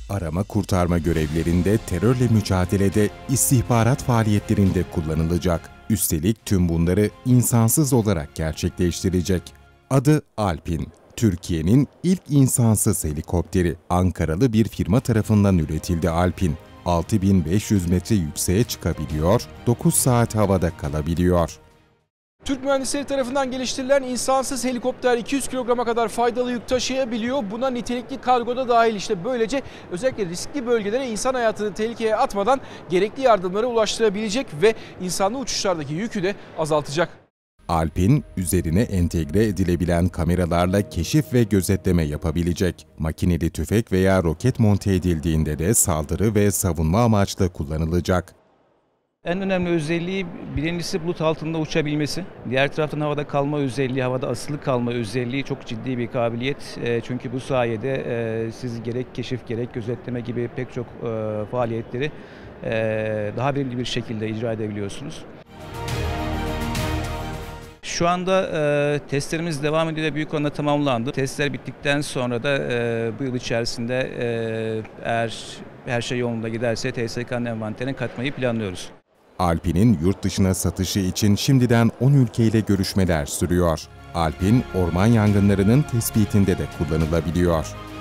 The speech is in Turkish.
Arama kurtarma görevlerinde, terörle mücadelede, istihbarat faaliyetlerinde kullanılacak. Üstelik tüm bunları insansız olarak gerçekleştirecek. Adı Alpin. Türkiye'nin ilk insansız helikopteri. Ankaralı bir firma tarafından üretildi Alpin. 6500 metre yükseğe çıkabiliyor, 9 saat havada kalabiliyor. Türk mühendisleri tarafından geliştirilen insansız helikopter 200 kilograma kadar faydalı yük taşıyabiliyor. Buna nitelikli kargo da dahil. İşte böylece özellikle riskli bölgelere insan hayatını tehlikeye atmadan gerekli yardımlara ulaştırabilecek ve insanlı uçuşlardaki yükü de azaltacak. Alpin, üzerine entegre edilebilen kameralarla keşif ve gözetleme yapabilecek. Makineli tüfek veya roket monte edildiğinde de saldırı ve savunma amaçlı kullanılacak. En önemli özelliği birincisi bulut altında uçabilmesi. Diğer taraftan havada kalma özelliği, havada asılı kalma özelliği çok ciddi bir kabiliyet. Çünkü bu sayede siz gerek keşif gerek gözetleme gibi pek çok faaliyetleri daha verimli bir şekilde icra edebiliyorsunuz. Şu anda testlerimiz devam ediyor ve büyük oranda tamamlandı. Testler bittikten sonra da bu yıl içerisinde eğer her şey yolunda giderse TSK'nın envanterine katmayı planlıyoruz. Alpin'in yurt dışına satışı için şimdiden 10 ülkeyle görüşmeler sürüyor. Alpin, orman yangınlarının tespitinde de kullanılabiliyor.